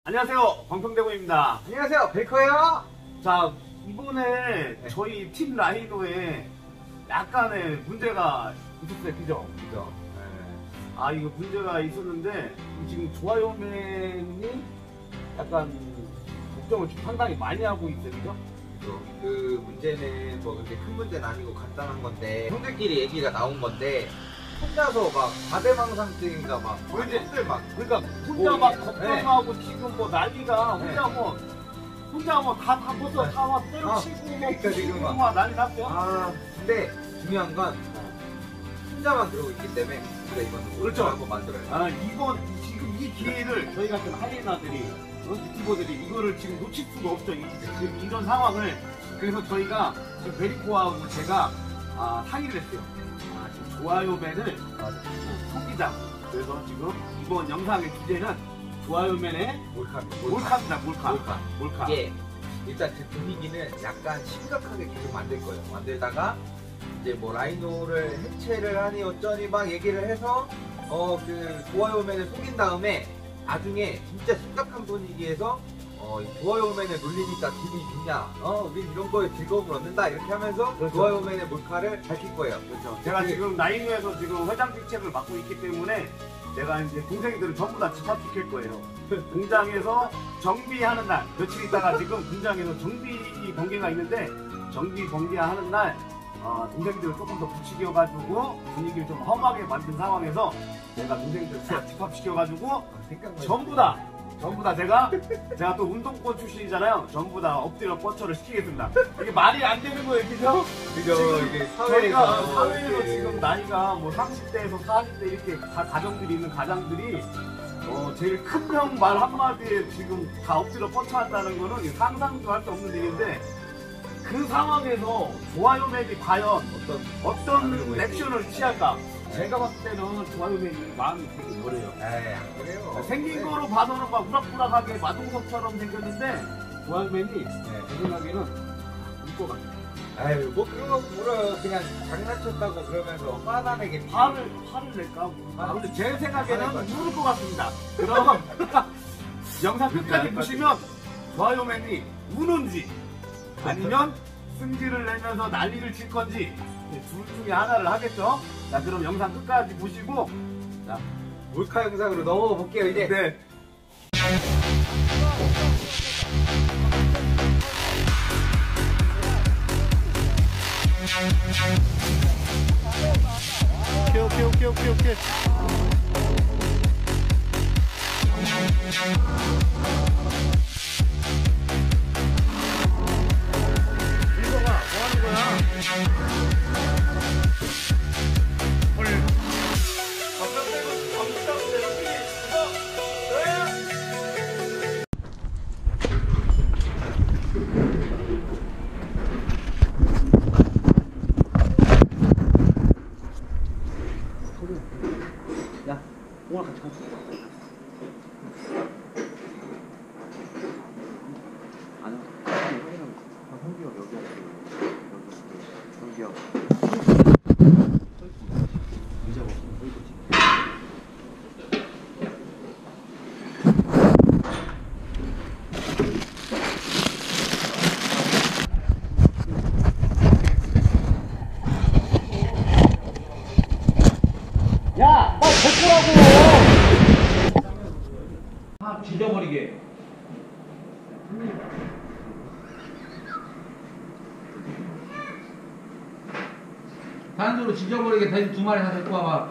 안녕하세요, 광평대구입니다. 안녕하세요, 베이커예요. 자, 이번에 저희 팀 라이노에 약간의 문제가 있었어요, 그죠? 그죠. 아, 이거 문제가 있었는데 지금 좋아요맨이 약간 걱정을 좀 상당히 많이 하고 있어요, 그죠? 그 문제는 뭐 그렇게 큰 문제는 아니고 간단한 건데 형들끼리 얘기가 나온 건데 혼자서 막 과대망상증인가 막 이제 막 그러니까 혼자 막 걱정하고 지금 뭐 난리가 혼자 뭐 다 벗어 다 막 때려치고 그러니까 지금 막 난리 났어요. 아 근데 중요한 건 혼자만 그러고 있기 때문에 우리가 이번 그렇죠. 한번 만들어요. 아, 이번 지금 이 기회를 저희 같은 하이에나들이 유튜버들이 이거를 지금 놓칠 수가 없죠. 지금 이런 상황을. 그래서 저희가 지금 베리코하고 제가 상의를 했어요. 지금 좋아요맨을 소비자. 그래서 지금 이번 영상의 주제는 좋아요맨의 몰카입니다. 몰카. 이게 일단 그 분위기는 약간 심각하게 계속 만들 거예요. 만들다가 이제 뭐 라이노를 해체를 하니 어쩌니 막 얘기를 해서 그 좋아요맨을 속인 다음에 나중에 진짜 심각한 분위기에서 이 좋아요맨을 놀리니까 기분이 좋냐, 우린 이런 거에 즐거움을 얻는다 이렇게 하면서 그렇죠. 좋아요맨의 몰카를 밝힐 거예요. 그렇죠. 제가 지금 라이노에서 지금 회장 직책을 맡고 있기 때문에 제가 이제 동생들을 전부 다 집합시킬 거예요. 공장에서 정비하는 날, 며칠 있다가 지금 공장에서 정비 번개가 있는데 정비 번개하는 날 동생들을 조금 더 부추겨가지고 분위기를 좀 험하게 만든 상황에서 제가 동생들 다 집합시켜가지고 전부 다 제가 또 운동권 출신이잖아요. 전부 다 엎드려 뻗쳐를 시키겠습니다. 이게 말이 안 되는 거예요, 그죠? 그죠. 이게 저희가 사회에서 지금 나이가 뭐 30대에서 40대 이렇게 가정들이 있는 가장들이 제일 큰 형 말 한마디에 지금 다 엎드려 뻗쳐 한다는 거는 상상도 할 수 없는 일인데 그 상황에서 좋아요맨이 과연 어떤 액션을 취할까? 제가 봤을 때는 좋아요맨이 마음이 되게 어려요. 에이, 안 그래요. 생긴 거로 봐서는 막 우락부락하게 마동석처럼 생겼는데 좋아요맨이 제 생각에는 울것 같아요. 아유, 뭐 그런 거 물어요. 그냥 장난쳤다고 그러면서 화나게 화를 낼까? 근데 제 생각에는 울을 것 같습니다. 그럼 영상 끝까지 보시면 좋아요맨이 우는지 아니면 승질을 내면서 난리를 칠 건지 둘 중에 하나를 하겠죠? 자, 그럼 영상 끝까지 보시고 자, 몰카 영상으로 넘어가 볼게요, 이제. 네. 오케이. 일거가 뭐 하는 거야? 야, 오늘 같이 가자. 아니야, 형기가 형기야. 의자가 없으면 서 있겠지. 야, 빨리 벗으라고! 지져버리게. 단수로 지져버리게 돼지 2마리 다 데리고 와봐.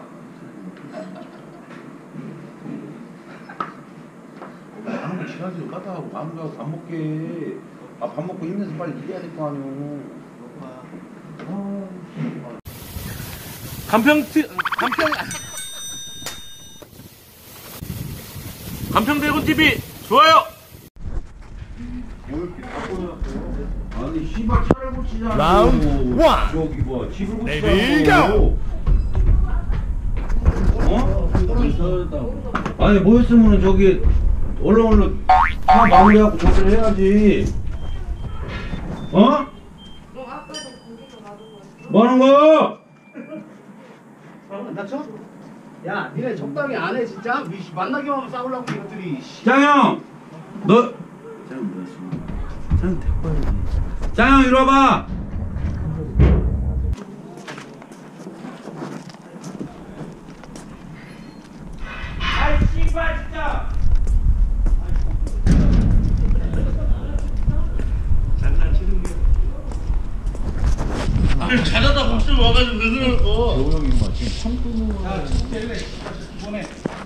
아무 지나치고 까다하고 마음 가고 밥 먹게. 밥 먹고 힘내서 빨리 일해야 될 거 아니오. 간평대군 TV 좋아요. 아니 씨발 차를 고치잖아. 라운드 1. 저기 뭐 집을 레디 고치자고. 아니 뭐였으면은 저기 얼른 다 마무리하고 조치를 해야지. 뭐 하는 거야? 안 다쳐? 야, 니네 적당히 안 해, 진짜? 만나기만 하면 싸우려고 이것들이. 장형! 너 짱 뭐였어? 짱 데리고 와야지. 짱 이리 와봐. 아이 씨발 진짜. 장난치는 게. 아니 자다가 갑자기 와가지고 왜 그러는 거? 재호 형이 막 지금 참고. 야, 진짜 보내.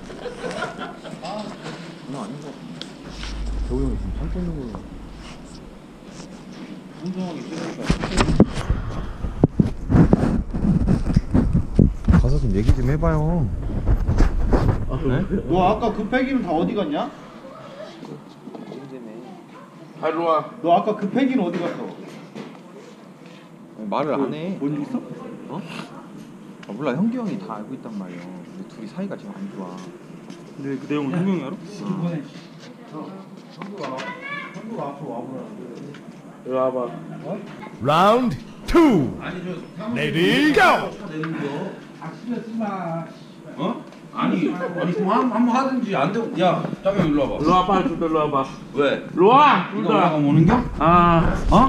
장난 아닌 것 같은데. 재호 형이 지금 참고 있는 걸로. 운동하기 싫으니까. 가서 좀 얘기 좀 해봐요. 너 아까 그 폐기는 다 어디 갔냐? 바로 와. 너 아까 그 폐기는 어디 갔어? 말을 안 해. 뭔 일 있어? 아, 몰라, 형기 형이 다 알고 있단 말이야. 근데 둘이 사이가 지금 안 좋아. 근데 그 내용을 분명히 알아? 보내. 형구가 앞으로 와보라. 이리 와봐. 라운드 2 아니 저 레디 고! 내는 거. 아 신경 쓰지 마. 어? 아니 그럼 한번 하든지 안 되고. 야 짱형 일로 와봐. 이리 와봐. 좀 일로 와봐. 왜? 이리 와. 이거 올라가면 오는 겨? 아. 어?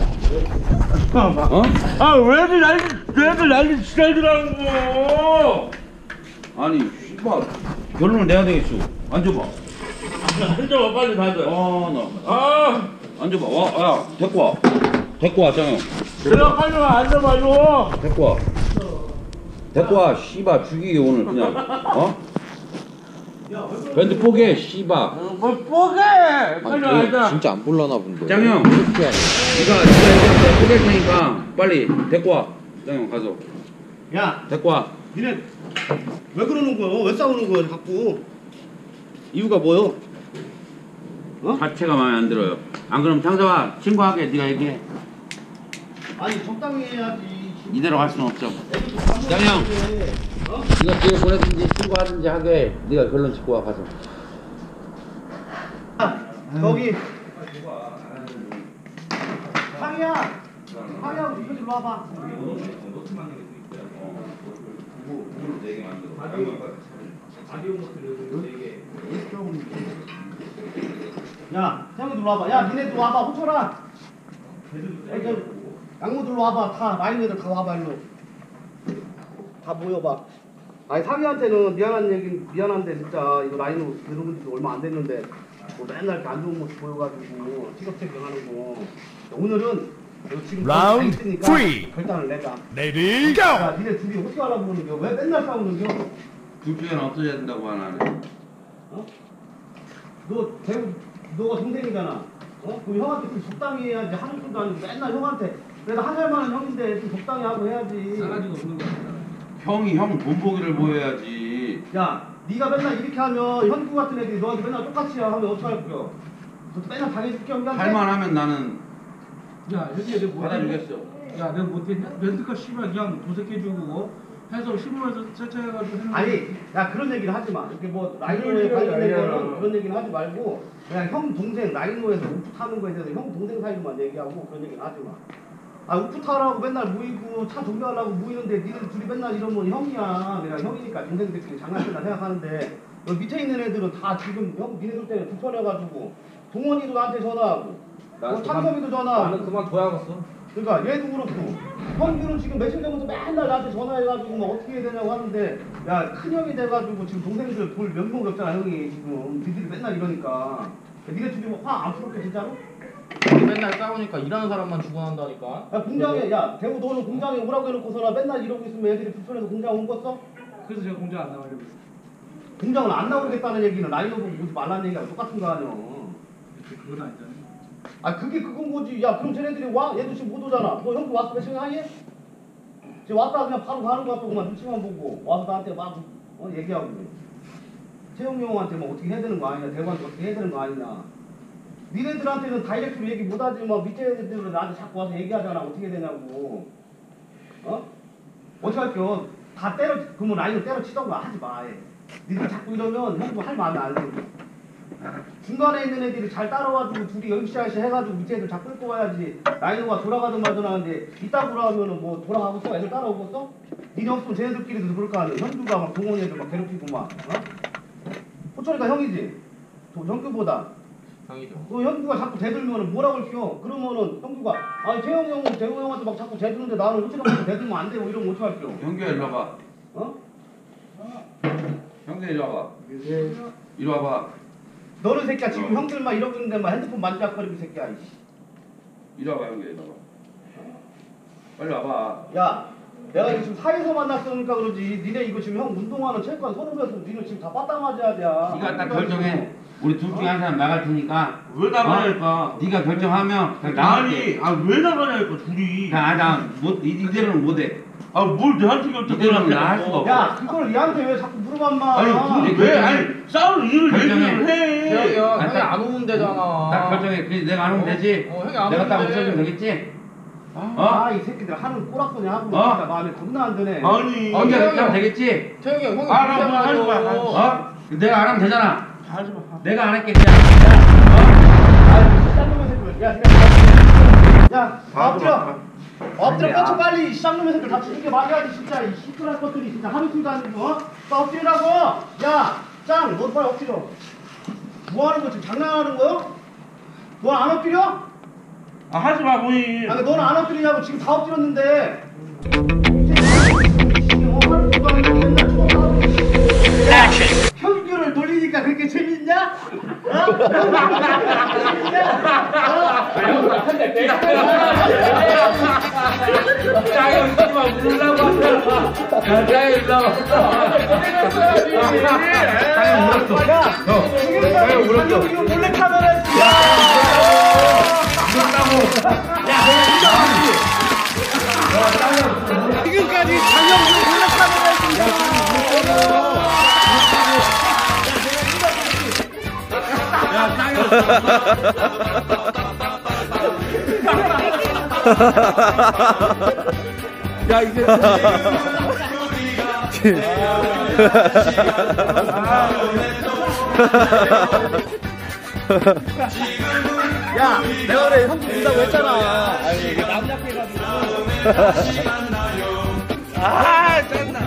어? 아 왜들 난리 지랄들하는 거? 아니 씨발 결론을 내야 되겠어. 앉아봐. 앉아봐 빨리 다들. 나 아. 앉아봐. 야 데리고 와. 데리고 와 짱형. 내가 빨리 와 앉아봐 줘. 데리고 와. 데리고 와. 씨발 죽이게 오늘 그냥. 어? 밴드 포기해. 씨발. 뭘 뽀개. 빨리 와 앉아. 진짜 안 볼라나 본데. 짱형. 네가 얘기할 포기할 테니까 빨리 데리고 와. 짱형 가서 야, 데리고 와. 니네 왜 그러는 거야? 왜 싸우는 거야, 자꾸? 이유가 뭐요? 자체가 마음에 안 들어요. 안 그러면 창섭아 친구하게 네가 얘기해. 아니 적당히 해야지. 이대로 갈 수는 없죠. 짱형. 네가 뒤에 보내든지 친구하든지 하게 네가 결론 짓고 와 가서. 저기 상이야. 상이야, 이거 좀 와봐. 야, 형이 들어 와봐. 야, 니네 들어 와봐. 호철아. 양모 들어 와봐. 다 라인 애들 다 와봐 일로. 다 모여봐. 아니 상이한테는 미안한데 진짜 이거 라인으로 들어온 지 얼마 안 됐는데 뭐 맨날 이렇게 안 좋은 모습 보여가지고 티격태격하는 거. 오늘은 너 지금 라운드 다 있으니까 3. 결단을 내자. 레디 고! 야, 니네 둘이 어떻게 하려고 그러는 겨? 왜 맨날 싸우는 겨? 둘 중에는 없어져야 된다고 하나네. 어? 너가 동생이잖아. 어? 그럼 형한테 좀 적당히 해야지. 하는 것도 아니고 맨날 형한테. 그래도 한 살 많은 형인데 좀 적당히 하고 해야지. 싸가지가 없는 거야. 형이 형 본보기를 보여야지. 야, 네가 맨날 이렇게 하면 현구 같은 애들이 너한테 맨날 똑같이 하면 어떡할 거야? 너도 맨날 당해줄게 형한테. 할만하면 나는 야 여기 내가 뭐 받아주겠어. 야 내가 못했냐? 렌트카 씨발 그냥 도색해주고 해서 신문에서 채취해가지고 해놓은 아니, 야 그런 얘기를 하지 마. 이렇게 뭐 라이노에 관련된 거는 그런 얘기를 하지 말고 그냥 형 동생 라이노에서 우프 타는 거에 대해서 형 동생 사이로만 얘기하고 그런 얘기는 하지 마. 아 우프 타라고 맨날 모이고 차 정비하려고 모이는데 니들 둘이 맨날 이러면 형이야. 내가 형이니까 동생들끼리 장난친다 생각하는데 여기 밑에 있는 애들은 다 지금 형 니네들 때문에 불편해가지고 동원이도 나한테 전화하고 창섭이도 전화하고 나는 그만둬야겠어. 그러니까 얘도 그렇고 형규는 지금 며칠 전부터 맨날 나한테 전화해가지고 뭐 어떻게 해야 되냐고 하는데 야 큰형이 돼가지고 지금 동생들 볼 면목 없잖아 형이 지금 니들이 맨날 이러니까 니네 둘이 뭐 화 안 풀었게 진짜로? 맨날 싸우니까 일하는 사람만 죽어난다니까. 야 공장에 야 대우 너는 공장에 오라고 해놓고서나 맨날 이러고 있으면 애들이 불편해서 공장 온 거어? 그래서 제가 공장 안 나가려고 그랬어. 공장을 안 나오겠다는 얘기는 라이너 보고 오지 말라는 얘기하고 똑같은 거 아니야. 그건 아니잖아. 아 그게 그건 거지. 야 그럼 쟤네들이 와? 얘도 지금 못 오잖아. 너 형도 왔어 며칠 하니? 지금 왔다 그냥 바로 가는 거 같더구만. 눈치만 보고 와서 나한테 막 얘기하고 채용이 형한테 뭐 어떻게 해야 되는 거 아니냐, 대관한테 어떻게 해야 되는 거 아니냐. 니네들한테는 다이렉트로 얘기 못하지 뭐 밑에 애들은 나한테 자꾸 와서 얘기하잖아. 어떻게 해야 되냐고. 어? 어떻게 할게요? 다 때려 그러면 라인을 때려치던가 하지 마. 니들 자꾸 이러면 형도 할 마음이 안 생겨. 중간에 있는 애들이 잘 따라와주고 둘이 열시아시 해가지고 밑에 애들 잘 끌고 와야지. 라이너가 돌아가든 말든 하는데 이따구로 하면은 뭐 돌아가고 써? 애들 따라오고 써? 니네 없으면 쟤네들끼리도 그럴 거 아니야. 현주가 막 동원이 애들 막 괴롭히고 막. 어? 호철이가 형이지? 정규보다. 형이죠. 너 형규가 자꾸 대들면은 뭐라고 할게요? 그러면은 형규가 아니 재영이 형한테 막 자꾸 대드는데 나는 솔직하게 대들면 안 되고 이러면 어떻게 할게요? 형규야 일로 와봐. 어? 형규야 일로 와봐. 이리 와봐. 너는 새끼야 지금 형들만 이러고 있는데 막 핸드폰 만지작거리고 이 새끼야. 이씨. 이리 와봐 형규야 이리 와봐. 빨리 와봐. 야, 내가 지금 사회에서 만났으니까 그러지. 니네 이거 지금 형 운동하는 체육관 선후배에서 니네 지금 다 빠따 맞아야 돼. 네가 딱 결정해. 우리 둘 중에 한 사람 나갈 테니까. 왜 나가냐니까. 네가 결정하면 아니, 왜 나가냐니까, 둘이. 이대로는 못해. 뭘 내한테 결정. 이대로는 나 할 수가 없어. 야, 그걸 얘한테 왜 자꾸 물어봐 마. 아니, 왜? 아니, 싸울 이유를 얘기를 해. 형이 안 오면 되잖아. 딱 결정해. 그래서 내가 안 오면 되지. 형이 안 내가 오면 딱 돼. 없어지면 되겠지? 이 새끼들 하는 꼬락소리 하고 진짜 마음에 겁나 안 드네. 아니. 형이 그렇게 하면 되겠지? 태영이 형, 형이 하지 마. 내가 안 하면 되잖아. 하지 마. 내가 안 할게 그냥. 야, 엎드려. 엎드려 뻗쳐 빨리. 쌍놈의 새끼들 다 죽이게 말해야지 진짜. 이 시끄러운 것들이 진짜 하루 종일 아니고. 나 엎드리라고. 야, 짱, 너 빨리 엎드려. 뭐 하는 거 지금 장난하는 거야? 너 안 엎드려? 하지 마, 모임. 아니 너는 안 엎드리냐고. 지금 다 엎드렸는데. 형규를 돌리니까 그렇게 재밌냐? 몰래 카메라. 지금까지 장영준 몰래 야 이제 야, 내가 그래 형도 준다고 했잖아. 아니 이게 남자해가지고. 아, 짠나.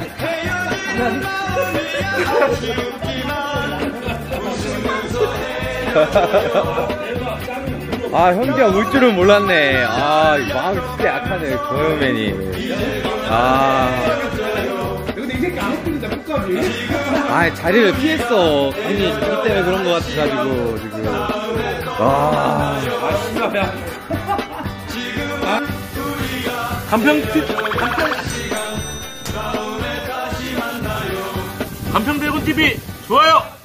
아 형제가 울 줄은 몰랐네. 아 마음이 진짜 약하네 고요맨이. 근데 이 새끼 안 웃긴다 끝까지. 아 자리를 피했어. 괜히 자기 때문에 그런 거 같아가지고 지금. 간평대군 TV 좋아요.